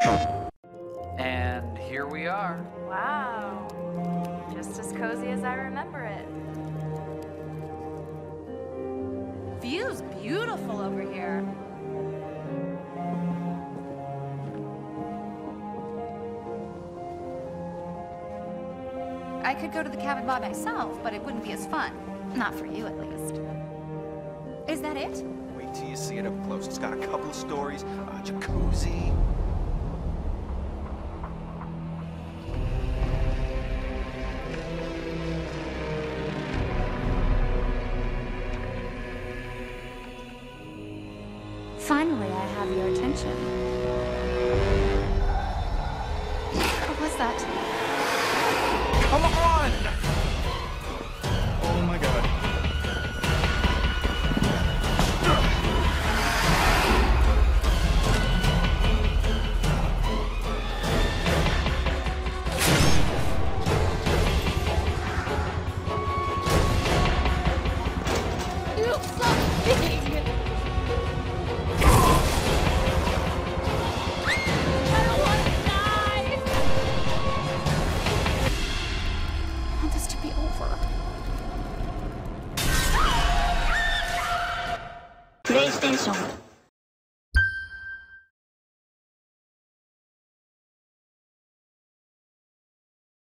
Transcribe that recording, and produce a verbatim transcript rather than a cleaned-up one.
And here we are. Wow. Just as cozy as I remember it. View's beautiful over here. I could go to the cabin by myself, but it wouldn't be as fun. Not for you, at least. Is that it? Wait till you see it up close. It's got a couple of stories, a jacuzzi. Finally, I have your attention. What was that? Come on! Oh my god. You look so big! To be over. PlayStation